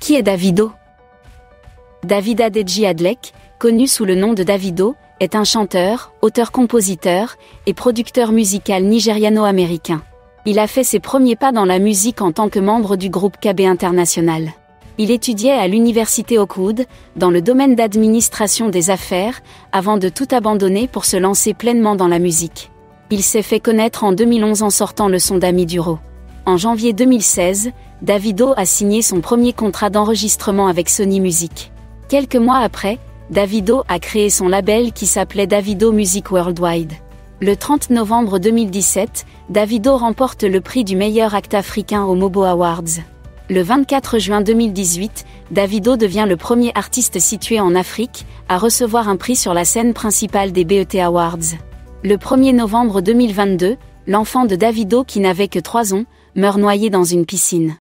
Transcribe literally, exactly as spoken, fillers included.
Qui est Davido? David Adeji Adlek, connu sous le nom de Davido, est un chanteur, auteur-compositeur et producteur musical nigériano-américain. Il a fait ses premiers pas dans la musique en tant que membre du groupe K B International. Il étudiait à l'université Oakwood, dans le domaine d'administration des affaires, avant de tout abandonner pour se lancer pleinement dans la musique. Il s'est fait connaître en deux mille onze en sortant le son d'Ami Duro. En janvier deux mille seize, Davido a signé son premier contrat d'enregistrement avec Sony Music. Quelques mois après, Davido a créé son label qui s'appelait Davido Music Worldwide. Le trente novembre deux mille dix-sept, Davido remporte le prix du meilleur acte africain aux Mobo Awards. Le vingt-quatre juin deux mille dix-huit, Davido devient le premier artiste situé en Afrique à recevoir un prix sur la scène principale des B E T Awards. Le premier novembre deux mille vingt-deux, l'enfant de Davido qui n'avait que trois ans, meurt noyé dans une piscine.